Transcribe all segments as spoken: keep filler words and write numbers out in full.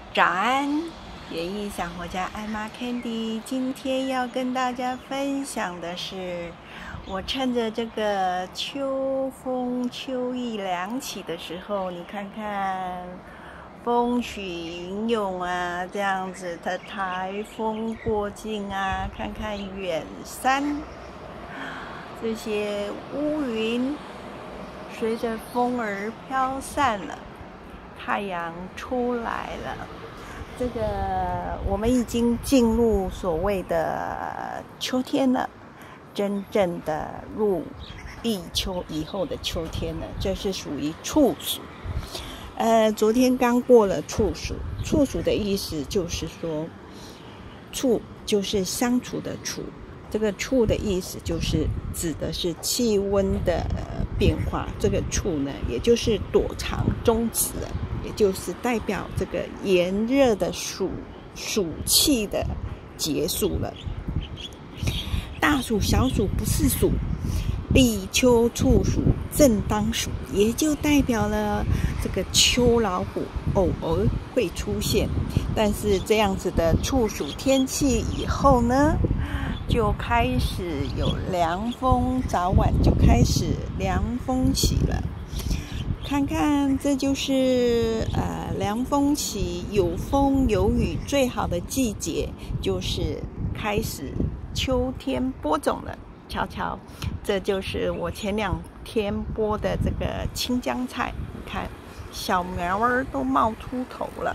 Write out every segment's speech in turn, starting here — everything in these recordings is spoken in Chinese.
早安，园艺小活家艾玛 Candy， 今天要跟大家分享的是，我趁着这个秋风秋意凉起的时候，你看看风起云涌啊，这样子的台风过境啊，看看远山这些乌云随着风儿飘散了，太阳出来了。这个我们已经进入所谓的秋天了，真正的入立秋以后的秋天了，这是属于处暑。呃，昨天刚过了处暑，处暑的意思就是说，处就是相处的处，这个处的意思就是指的是气温的变化，这个处呢，也就是躲藏终止了。也就是代表这个炎热的暑暑气的结束了。大暑小暑不是暑，立秋处暑正当暑，也就代表了这个秋老虎偶尔会出现。但是这样子的处暑天气以后呢，就开始有凉风，早晚就开始凉风起了。看看，这就是呃凉风起，有风有雨，最好的季节就是开始秋天播种了。瞧瞧，这就是我前两天播的这个青江菜，你看小苗儿都冒出头了。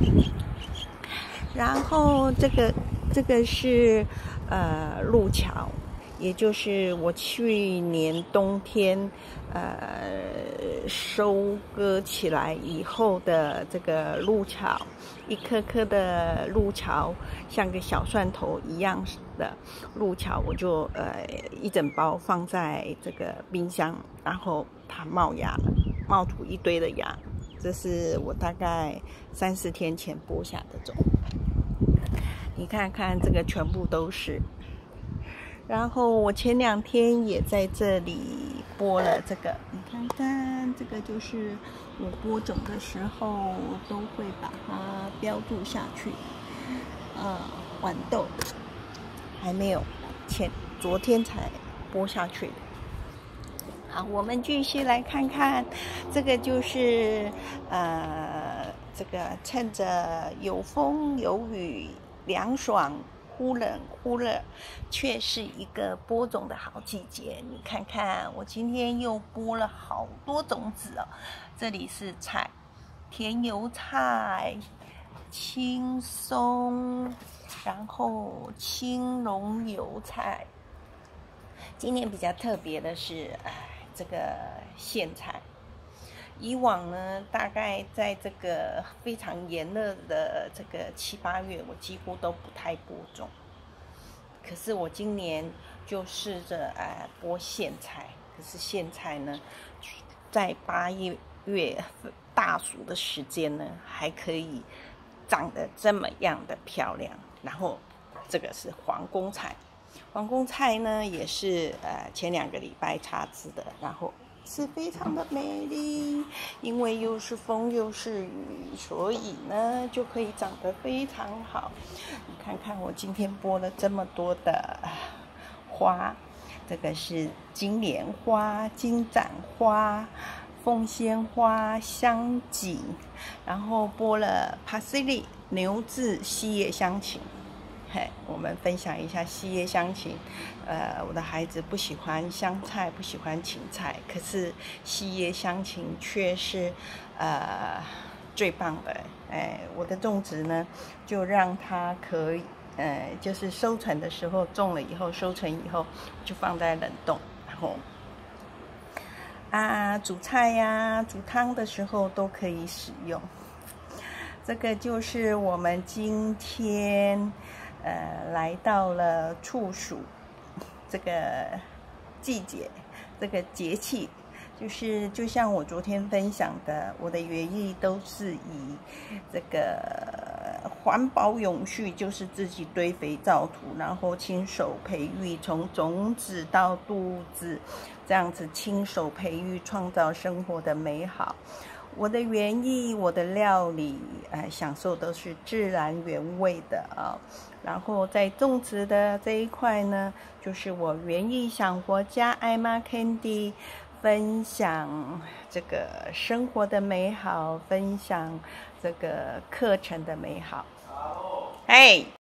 然后这个这个是呃路桥。也就是我去年冬天，呃，收割起来以后的这个路桥，一颗颗的路桥，像个小蒜头一样的路桥，我就呃一整包放在这个冰箱，然后它冒芽了，冒出一堆的芽。这是我大概三四天前播下的种，你看看这个全部都是。然后我前两天也在这里播了这个，你看看，这个就是我播种的时候都会把它标注下去。呃，豌豆还没有，前昨天才播下去的。好，我们继续来看看，这个就是呃，这个趁着有风有雨，凉爽。忽冷忽热，却是一个播种的好季节。你看看，我今天又播了好多种子哦。这里是菜，甜油菜、青松，然后青龙油菜。今年比较特别的是，哎，这个苋菜。以往呢，大概在这个非常炎热的这个七八月，我几乎都不太播种。可是我今年就试着哎播苋菜，可是苋菜呢，在八月大暑的时间呢，还可以长得这么样的漂亮。然后这个是皇宫菜，皇宫菜呢也是呃前两个礼拜插枝的，然后。是非常的美丽，因为又是风又是雨，所以呢就可以长得非常好。你看看我今天播了这么多的花，这个是金莲花、金盏花、凤仙花、香锦，然后播了 parsley 牛至细叶香芹。嘿，我们分享一下细叶香芹。呃，我的孩子不喜欢香菜，不喜欢芹菜，可是细叶香芹却是呃最棒的。哎，我的种植呢，就让它可以，呃，就是收成的时候种了以后，收成以后就放在冷冻，然后啊煮菜呀、啊、煮汤的时候都可以使用。这个就是我们今天。呃，来到了处暑这个季节，这个节气，就是就像我昨天分享的，我的园艺都是以这个环保永续，就是自己堆肥造土，然后亲手培育，从种子到肚子，这样子亲手培育，创造生活的美好。我的园艺，我的料理， 呃享受都是自然原味的啊。然后在种植的这一块呢，就是我园艺想活家艾玛 Candy 分享这个生活的美好，分享这个课程的美好。哎。